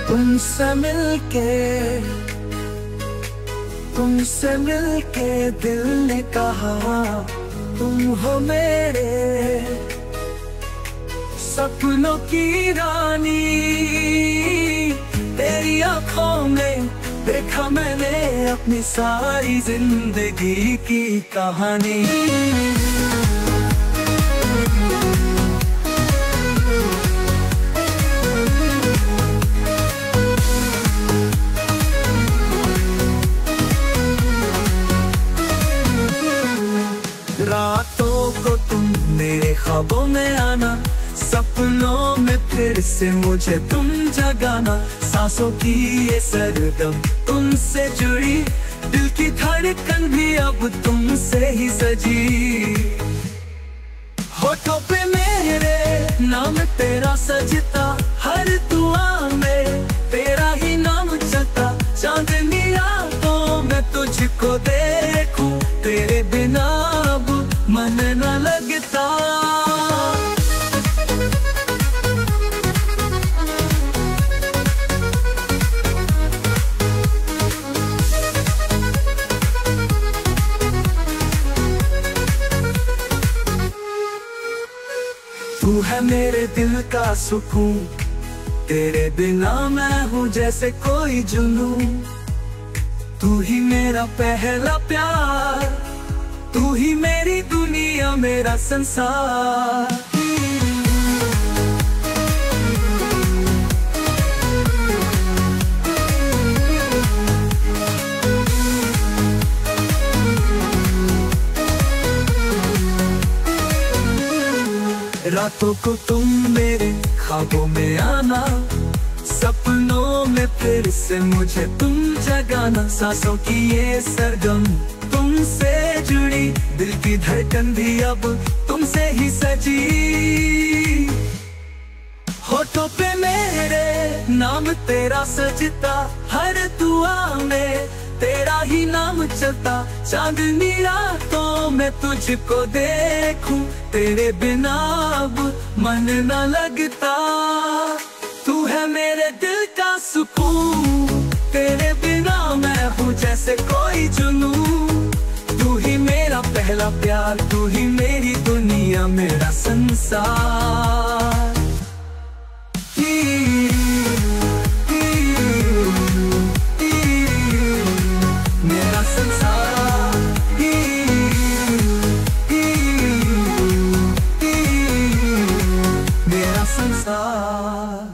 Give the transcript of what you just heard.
तुमसे मिलके तुमसे मिलके दिल ने कहा तुम हो मेरे सपनों की रानी। तेरी आंखों में देखा मैंने अपनी सारी जिंदगी की कहानी। रातों को तुम मेरे ख्वाबों में आना, सपनों में फिर से मुझे तुम जगाना। सांसों की ये सरगम तुमसे जुड़ी, दिल की धड़कन भी अब तुमसे ही सजी। होठों पे मेरे नाम तेरा सजता, हर दुआ में तेरा ही नाम चलता। चांदनी रातों में तुझको देखूं, तेरे बिना अब मन न लगता। तू है मेरे दिल का सुकून, तेरे बिना मैं हूँ जैसे कोई जुनून। तू ही मेरा पहला प्यार, तू ही मेरी दुनिया मेरा संसार। रातों को तुम मेरे ख्वाबों में आना, सपनों में फिर से मुझे तुम जगाना। सांसों की ये सरगम तुमसे जुड़ी, दिल की धड़कन भी अब तुमसे ही सजी। होठों पे मेरे नाम तेरा सजता, हर दुआ में तेरा ही नाम चलता। चांदनी रातों में तुझको देखूं, तेरे बिना अब मन न लगता। तू है मेरे दिल का सुकून, तेरे बिना मैं हूँ जैसे कोई जुनून। तू ही मेरा पहला प्यार, तू ही मेरी दुनिया मेरा संसार। मेरा संसार, मेरा संसार।